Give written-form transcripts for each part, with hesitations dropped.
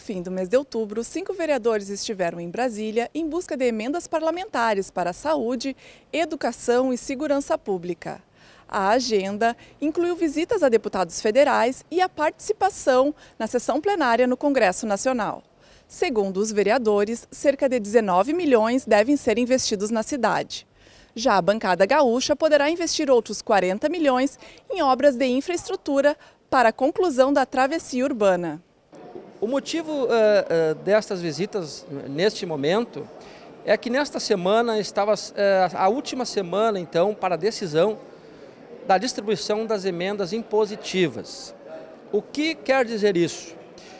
fim do mês de outubro, 5 vereadores estiveram em Brasília em busca de emendas parlamentares para a saúde, educação e segurança pública. A agenda incluiu visitas a deputados federais e a participação na sessão plenária no Congresso Nacional. Segundo os vereadores, cerca de 19 milhões devem ser investidos na cidade. Já a bancada gaúcha poderá investir outros 40 milhões em obras de infraestrutura para a conclusão da travessia urbana. O motivo destas visitas neste momento é que nesta semana estava a última semana então para a decisão da distribuição das emendas impositivas. O que quer dizer isso?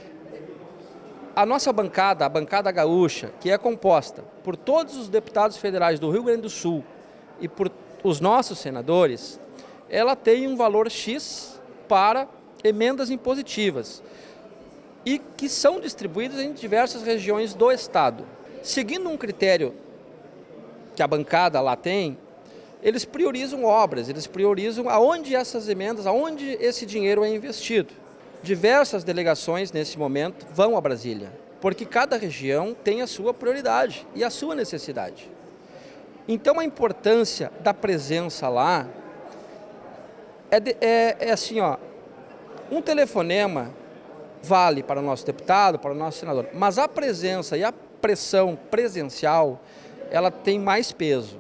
A nossa bancada, a bancada gaúcha, que é composta por todos os deputados federais do Rio Grande do Sul e por os nossos senadores, ela tem um valor X para emendas impositivas e que são distribuídas em diversas regiões do estado. Seguindo um critério que a bancada lá tem, eles priorizam obras, eles priorizam aonde essas emendas, aonde esse dinheiro é investido. Diversas delegações nesse momento vão a Brasília, porque cada região tem a sua prioridade e a sua necessidade. Então a importância da presença lá é assim, ó, um telefonema vale para o nosso deputado, para o nosso senador, mas a presença e a pressão presencial, ela tem mais peso.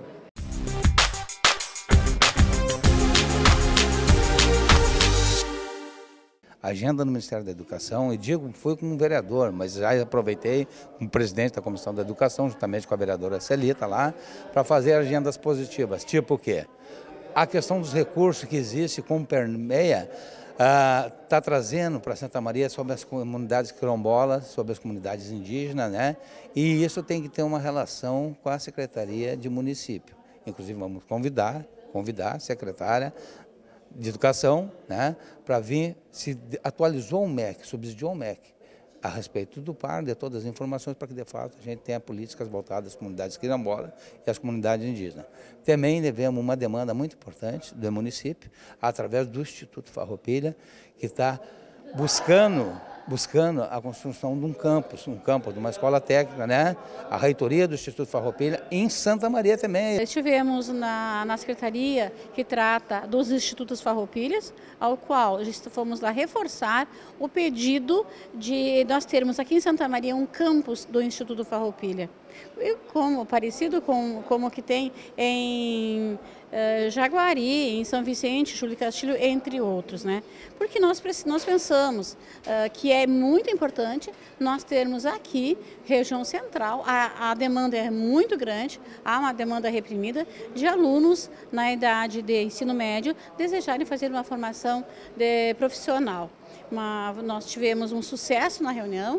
A agenda do Ministério da Educação, e digo, fui como vereador, mas já aproveitei como presidente da Comissão da Educação, juntamente com a vereadora Celita lá, para fazer agendas positivas, tipo o quê? A questão dos recursos que existe, como permeia, está trazendo para Santa Maria sobre as comunidades quilombolas, sobre as comunidades indígenas, né? E isso tem que ter uma relação com a Secretaria de Município. Inclusive vamos convidar a secretária de Educação, né, para vir, se atualizou o MEC, subsidiou o MEC a respeito do PAR, de todas as informações, para que de fato a gente tenha políticas voltadas às comunidades quilombolas e às comunidades indígenas. Também devemos uma demanda muito importante do município, através do Instituto Farroupilha, que está buscando a construção de um campus de uma escola técnica, né? A reitoria do Instituto Farroupilha em Santa Maria também. Estivemos na secretaria que trata dos Institutos Farroupilhas, ao qual fomos lá reforçar o pedido de nós termos aqui em Santa Maria um campus do Instituto Farroupilha. Parecido com como que tem em Jaguari, em São Vicente, Júlio Castilho, entre outros, né? Porque nós pensamos que é muito importante nós termos aqui, região central, a demanda é muito grande, há uma demanda reprimida de alunos na idade de ensino médio desejarem fazer uma formação profissional. Nós tivemos um sucesso na reunião,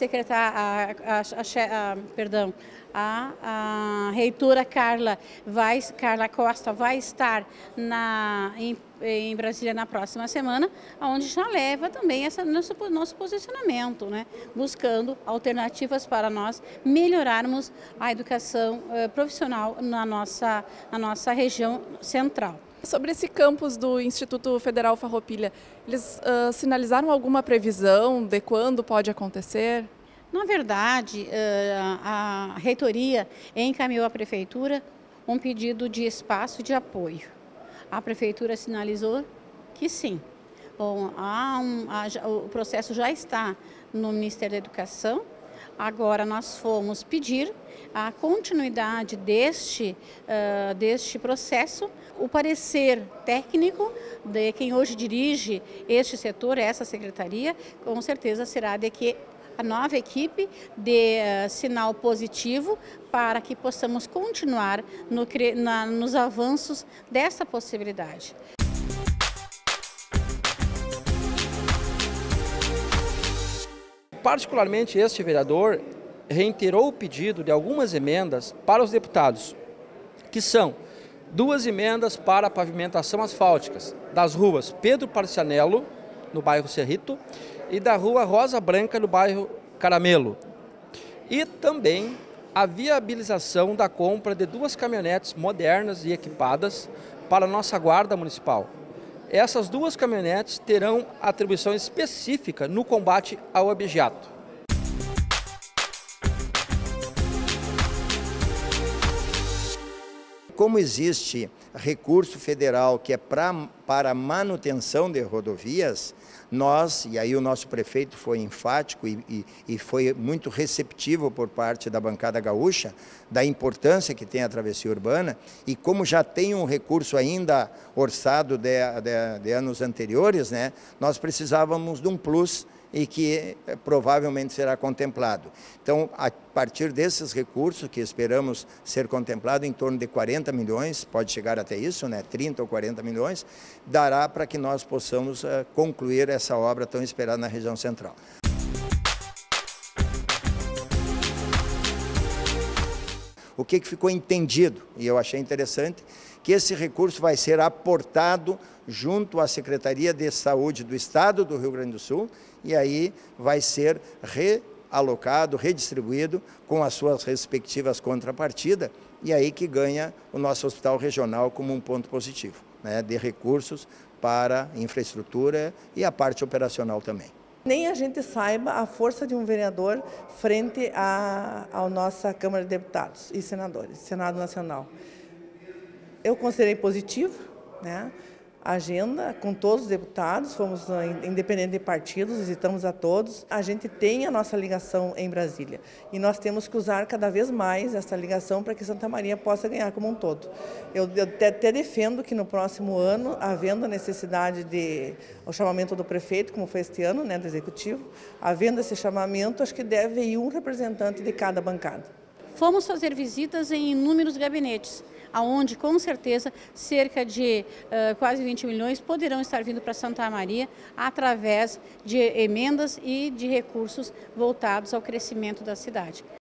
a reitora Carla Costa vai estar em Brasília na próxima semana, onde já leva também nosso posicionamento, né? Buscando alternativas para nós melhorarmos a educação profissional na nossa região central. Sobre esse campus do Instituto Federal Farroupilha, eles sinalizaram alguma previsão de quando pode acontecer? Na verdade, a reitoria encaminhou à prefeitura um pedido de espaço de apoio. A prefeitura sinalizou que sim. Bom, o processo já está no Ministério da Educação. Agora nós fomos pedir a continuidade deste processo, o parecer técnico de quem hoje dirige este setor, essa secretaria, com certeza será de que a nova equipe dê sinal positivo para que possamos continuar nos avanços dessa possibilidade. Particularmente este vereador reiterou o pedido de algumas emendas para os deputados, que são 2 emendas para a pavimentação asfálticas das ruas Pedro Parcianello, no bairro Cerrito, e da rua Rosa Branca, no bairro Caramelo. E também a viabilização da compra de 2 caminhonetes modernas e equipadas para a nossa Guarda Municipal. Essas 2 caminhonetes terão atribuição específica no combate ao abigeato. como existe recurso federal que é para manutenção de rodovias, nós, e aí o nosso prefeito foi enfático e foi muito receptivo por parte da bancada gaúcha, da importância que tem a travessia urbana, e como já tem um recurso ainda orçado de anos anteriores, né, nós precisávamos de um plus e que provavelmente será contemplado. Então, a partir desses recursos, que esperamos ser contemplado em torno de 40 milhões, pode chegar até isso, né, 30 ou 40 milhões, dará para que nós possamos concluir essa obra tão esperada na região central. O que ficou entendido, e eu achei interessante, que esse recurso vai ser aportado junto à Secretaria de Saúde do Estado do Rio Grande do Sul, e aí vai ser realocado, redistribuído com as suas respectivas contrapartidas, e aí que ganha o nosso hospital regional como um ponto positivo, né, de recursos para infraestrutura e a parte operacional também. Nem a gente saiba a força de um vereador frente à nossa Câmara de Deputados e Senadores, Senado Nacional. Eu considerei positivo, né, a agenda com todos os deputados, fomos independente de partidos, visitamos a todos. A gente tem a nossa ligação em Brasília e nós temos que usar cada vez mais essa ligação para que Santa Maria possa ganhar como um todo. Eu até defendo que no próximo ano, havendo a necessidade o chamamento do prefeito, como foi este ano, né, do Executivo, havendo esse chamamento, acho que deve ir um representante de cada bancada. Fomos fazer visitas em inúmeros gabinetes, aonde com certeza cerca de quase 20 milhões poderão estar vindo para Santa Maria através de emendas e de recursos voltados ao crescimento da cidade.